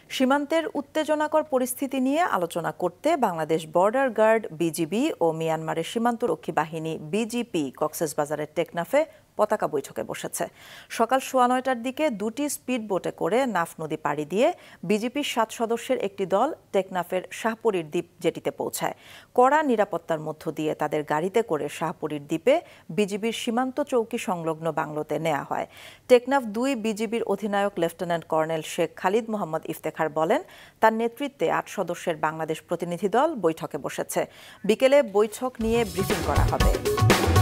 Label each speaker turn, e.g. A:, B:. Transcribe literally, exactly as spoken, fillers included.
A: সীমান্তের উত্তেজনাকর পরিস্থিতি নিয়ে আলোচনা করতে বাংলাদেশ বর্ডার গার্ড বিজিবি ও মিয়ানমারের সীমান্তরক্ষী বাহিনী বিজিপি কক্সবাজারের টেকনাফে পতাকা বৈঠকে বসেছে। সকাল সোয়া নয়টার দিকে দুটি স্পিড বোটে করে নাফ নদী পাড়ি দিয়ে বিজিপির সাত সদস্যের একটি দল টেকনাফের শাহপরীর দ্বীপ জেটিতে পৌঁছায়। কড়া নিরাপত্তার মধ্য দিয়ে তাদের গাড়িতে করে শাহপরীর দ্বীপে বিজিবির সীমান্ত চৌকি সংলগ্ন বাংলোতে নেওয়া হয়। টেকনাফ দুই বিজিবির অধিনায়ক লেফটেন্যান্ট কর্নেল শেখ খালিদ মোহাম্মদ ইফতেখার বলেন, তার নেতৃত্বে আট সদস্যের বাংলাদেশ প্রতিনিধি দল বৈঠকে বসেছে। বিকেলে বৈঠক নিয়ে ব্রিফিং করা হবে।